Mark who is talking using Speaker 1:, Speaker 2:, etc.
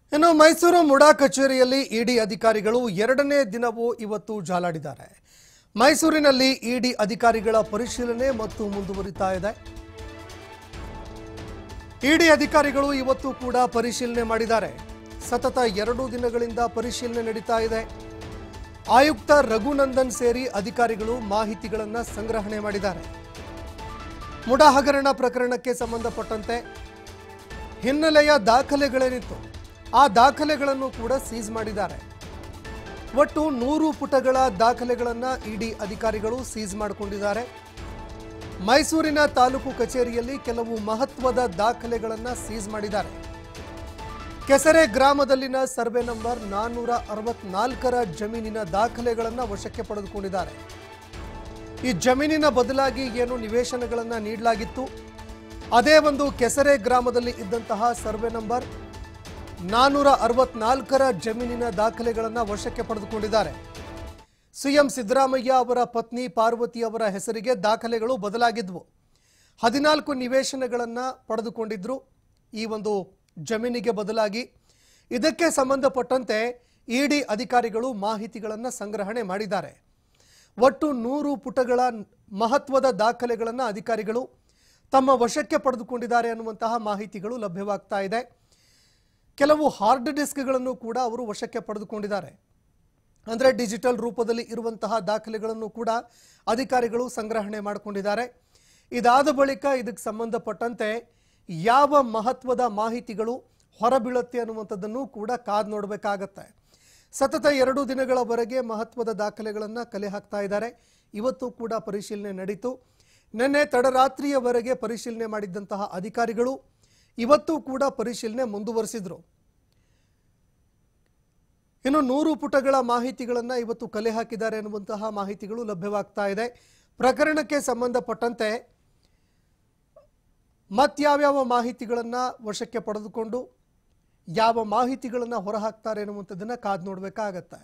Speaker 1: ಇನ್ನು ಮೈಸೂರು ಮುಡಾ ಕಚೇರಿಯಲ್ಲಿ ಇಡಿ ಅಧಿಕಾರಿಗಳು ಎರಡನೇ ದಿನವೂ ಇವತ್ತು ಜಾಲಾಡಿದ್ದಾರೆ. ಮೈಸೂರಿನಲ್ಲಿ ಇಡಿ ಅಧಿಕಾರಿಗಳ ಪರಿಶೀಲನೆ ಮತ್ತು ಮುಂದುವರಿತಾ ಇದೆ. ಇಡಿ ಅಧಿಕಾರಿಗಳು ಇವತ್ತು ಕೂಡ ಪರಿಶೀಲನೆ ಮಾಡಿದ್ದಾರೆ. ಸತತ 2 ದಿನಗಳಿಂದ ಪರಿಶೀಲನೆ ನಡೀತಾ ಇದೆ. ಆಯುಕ್ತ ರಘುನಂದನ್ ಸೇರಿ ಅಧಿಕಾರಿಗಳು ಮಾಹಿತಿಗಳನ್ನು ಸಂಗ್ರಹಣೆ ಮಾಡಿದ್ದಾರೆ. ಮುಡಾ ಹಗರಣ ಪ್ರಕರಣಕ್ಕೆ ಸಂಬಂಧಪಟ್ಟಂತೆ ಹಿನ್ನೆಲೆಯ ದಾಖಲೆಗಳೇನಿತ್ತು ಆ ದಾಖಲೆಗಳನ್ನು ಕೂಡ ಸೀಸ್ ಮಾಡಿದ್ದಾರೆ. ಒಟ್ಟು 100 ಪುಟಗಳ ದಾಖಲೆಗಳನ್ನು ಇಡಿ ಅಧಿಕಾರಿಗಳು ಸೀಸ್ ಮಾಡಿಕೊಂಡಿದ್ದಾರೆ. ಮೈಸೂರಿನ ತಾಲೂಕು ಕಚೇರಿಯಲ್ಲಿ ಕೆಲವು ಮಹತ್ವದ ದಾಖಲೆಗಳನ್ನು ಸೀಸ್ ಮಾಡಿದ್ದಾರೆ. ಕೆಸರೆ ಗ್ರಾಮದಲ್ಲಿನ ಸರ್ವೆ ನಂಬರ್ 464ರ ಜಮೀನಿನ ದಾಖಲೆಗಳನ್ನು ವಶಕ್ಕೆ ಪಡೆದುಕೊಂಡಿದ್ದಾರೆ. ಈ ಜಮೀನಿನ ಬದಲಾಗಿ ಏನು ನಿವೇಶನಗಳನ್ನು ನೀಡಲಾಗಿತ್ತು, ಅದೇ ಒಂದು ಕೆಸರೆ ಗ್ರಾಮದಲ್ಲಿ ಇದ್ದಂತಹ ಸರ್ವೆ ನಂಬರ್ 464ರ ಜಮೀನಿನ ದಾಖಲೆಗಳನ್ನು ವಶಕ್ಕೆ ಪಡೆದುಕೊಂಡಿದ್ದಾರೆ. ಸಿಎಂ ಸಿದ್ದರಾಮಯ್ಯ ಅವರ ಪತ್ನಿ ಪಾರ್ವತಿ ಅವರ ಹೆಸರಿಗೆ ದಾಖಲೆಗಳು ಬದಲಾಗಿದ್ವು. 14 ನಿವೇಶನಗಳನ್ನು ಪಡೆದುಕೊಂಡಿದ್ರು ಈ ಒಂದು ಜಮೀನಿಗೆ ಬದಲಾಗಿ. ಇದಕ್ಕೆ ಸಂಬಂಧಪಟ್ಟಂತೆ ಇಡಿ ಅಧಿಕಾರಿಗಳು ಮಾಹಿತಿಗಳನ್ನು ಸಂಗ್ರಹಣೆ ಮಾಡಿದ್ದಾರೆ. ಒಟ್ಟು 100 ಪುಟಗಳ ಮಹತ್ವದ ದಾಖಲೆಗಳನ್ನು ಅಧಿಕಾರಿಗಳು ತಮ್ಮ ವಶಕ್ಕೆ ಪಡೆದುಕೊಂಡಿದ್ದಾರೆ ಅನ್ನುವಂತಹ ಮಾಹಿತಿಗಳು ಲಭ್ಯವಾಗ್ತಾ ಇದೆ. ಕೆಲವು ಹಾರ್ಡ್ ಡಿಸ್ಕ್ಗಳನ್ನು ಕೂಡ ಅವರು ವಶಕ್ಕೆ ಪಡೆದುಕೊಂಡಿದ್ದಾರೆ. ಅಂದರೆ ಡಿಜಿಟಲ್ ರೂಪದಲ್ಲಿ ಇರುವಂತಹ ದಾಖಲೆಗಳನ್ನು ಕೂಡ ಅಧಿಕಾರಿಗಳು ಸಂಗ್ರಹಣೆ ಮಾಡಿಕೊಂಡಿದ್ದಾರೆ. ಇದಾದ ಬಳಿಕ ಇದಕ್ಕೆ ಸಂಬಂಧಪಟ್ಟಂತೆ ಯಾವ ಮಹತ್ವದ ಮಾಹಿತಿಗಳು ಹೊರಬೀಳುತ್ತೆ ಅನ್ನುವಂಥದ್ದನ್ನು ಕೂಡ ಕಾದು ನೋಡಬೇಕಾಗತ್ತೆ. ಸತತ 2 ದಿನಗಳವರೆಗೆ ಮಹತ್ವದ ದಾಖಲೆಗಳನ್ನು ಕಲೆ ಹಾಕ್ತಾ ಇದ್ದಾರೆ. ಇವತ್ತು ಕೂಡ ಪರಿಶೀಲನೆ ನಡೀತು. ನಿನ್ನೆ ತಡರಾತ್ರಿಯವರೆಗೆ ಪರಿಶೀಲನೆ ಮಾಡಿದ್ದಂತಹ ಅಧಿಕಾರಿಗಳು ಇವತ್ತು ಕೂಡ ಪರಿಶೀಲನೆ ಮುಂದುವರಿಸಿದ್ರು. ಇನ್ನು 100 ಪುಟಗಳ ಮಾಹಿತಿಗಳನ್ನು ಇವತ್ತು ಕಲೆ ಹಾಕಿದ್ದಾರೆ ಎನ್ನುವಂತಹ ಮಾಹಿತಿಗಳು ಲಭ್ಯವಾಗ್ತಾ ಇದೆ. ಪ್ರಕರಣಕ್ಕೆ ಸಂಬಂಧಪಟ್ಟಂತೆ ಮತ್ಯಾವ್ಯಾವ ಮಾಹಿತಿಗಳನ್ನು ವಶಕ್ಕೆ ಪಡೆದುಕೊಂಡು ಯಾವ ಮಾಹಿತಿಗಳನ್ನು ಹೊರಹಾಕ್ತಾರೆ ಎನ್ನುವಂಥದ್ದನ್ನು ಕಾದು ನೋಡಬೇಕಾಗತ್ತೆ.